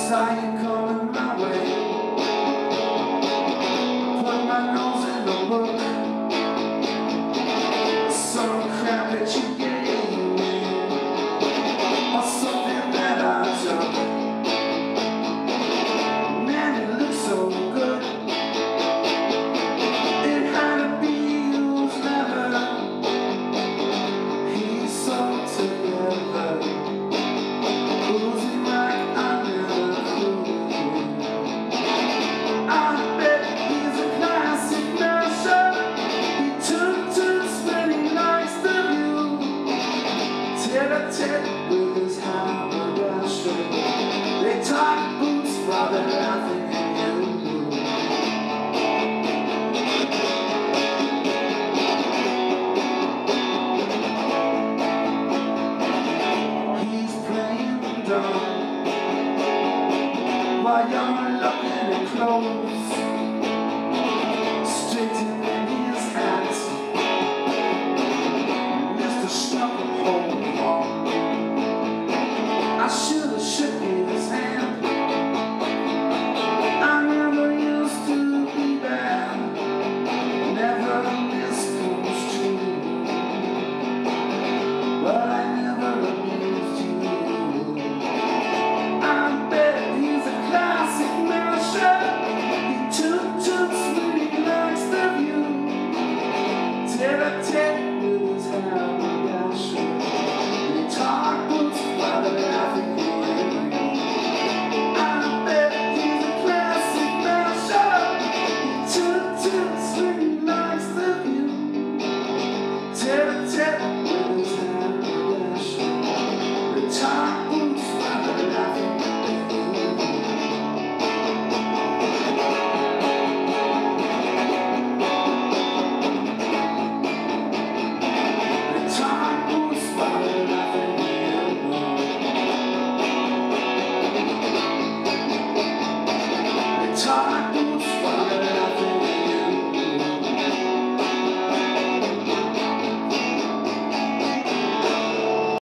Saw you coming my way. Put my nose in the book. Some crap that you gave me, or something that I took. Man, it looks so good. It had to be used leather. He's so together, oozing like I never could. I bet he's a classic measure. He took to spending nights of you, tete-a-tete with his haberdasher. They talk boots while they're laughing at you. While you're looking at clothes, straight to